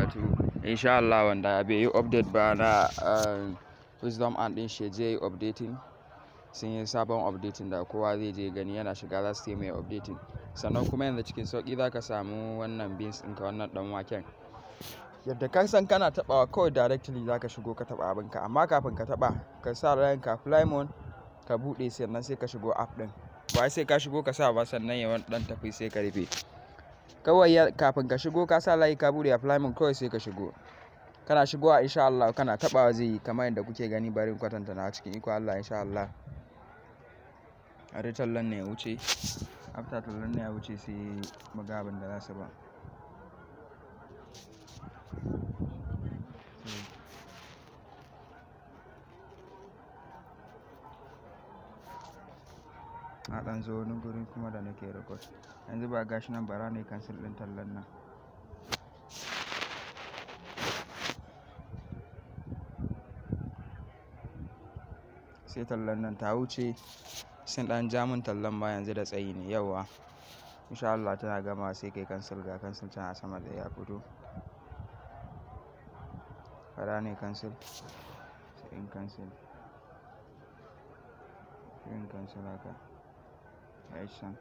barakatuhu. Insha Allah wanda bai yi update ba na Wisdom and din shi je updating. Sun yi sabon updating da kowa zai je gani, yana shiga za su yi mai updating. Sannan kuma yanzu cikin sauki za ka samu wannan beans ɗinka, wannan ɗan waken. Yadda ka san kana taɓawa kawai directly za ka shigo ka taɓa abinka, amma kafin ka taɓa ka sa ranka Flymon ka buɗe sannan sai ka shigo app ɗin. Ba sai ka shigo ka sa ba sannan ya ɗan tafi sai ka rufe. Kawai kafin ka shigo ka sa layi ka buɗe a Flymon kawai sai ka shigo. Kana shigowa insha Allah kana taɓawa zai yi kamar yadda kuke gani, bari in kwatanta na cikin iko Allah insha Allah. A tallan ne ya wuce, after tallan ne ya wuce sai muga abin da za su ba. A ɗan zo wani guri kuma da nake record yanzu, ba gashi nan bara ne cancel ɗin tallan nan. Sai tallan nan ta wuce, sun ɗan ja mun tallan ma yanzu da tsayi ne yawa. Insha Allah tana gama sai kai cancel, ga cancel tana sama da ya fito. Bara ne cancel, sai in cancel, sai in cancel haka. Aishan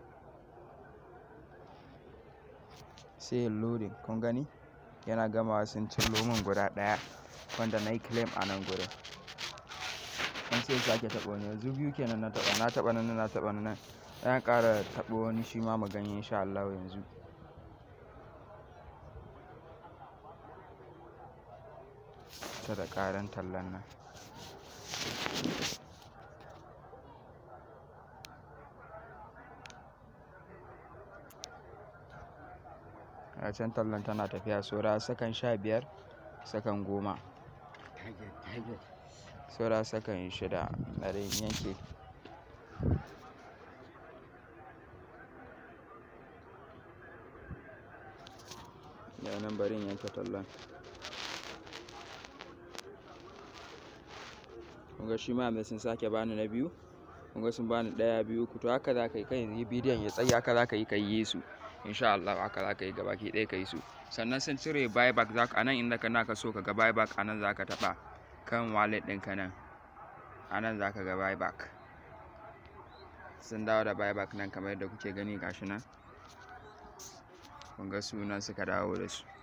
sai loading, kun gani yana gamawa sun cillo min guda ɗaya wanda na yi claim a nan gurin. An sai sake taɓa wani, yanzu biyu kenan na taɓa nan na taɓa nan. Ɗan ƙara taɓa wani shi ma mu gani insha Allah yanzu. Ta da ƙaran tallan nan. A can tallan tana tafiya saura sakan 15, sakan 10. Saura sakan 6 da yanke. Yanan bari in yanke tallan. Kunga shi ma sun sake bani na biyu. Kunga sun bani 1, 2, 3. To haka za ka yi, kai yi bidiyon ya tsayi haka za ka yi su. Insha Allah haka za ka yi gabaki ɗaya ka yi su. Sannan sun cire buyback, za ka anan inda ka so ka ga buyback anan za ka taɓa kan wallet ɗinka nan. Anan za ka ga buyback. Sun dawo da buyback nan kamar yadda kuke gani gashi nan. Kunga sunan suka dawo da su.